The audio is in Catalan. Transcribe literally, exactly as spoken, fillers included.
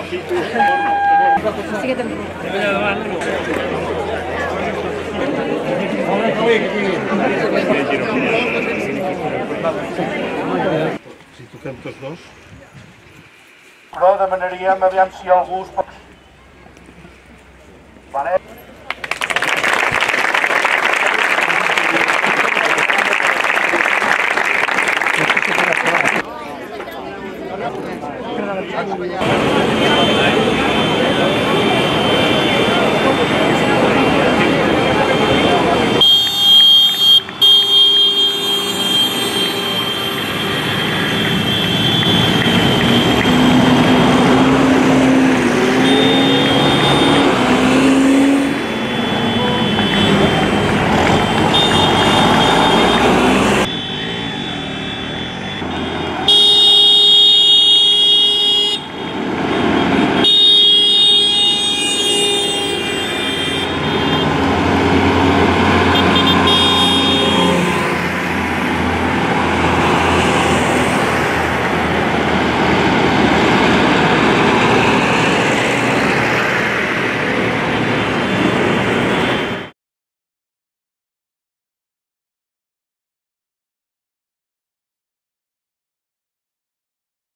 Sí que te'n Si toquem tots dos. Però demanaríem aviam si algú es pot... Vale. Thank you.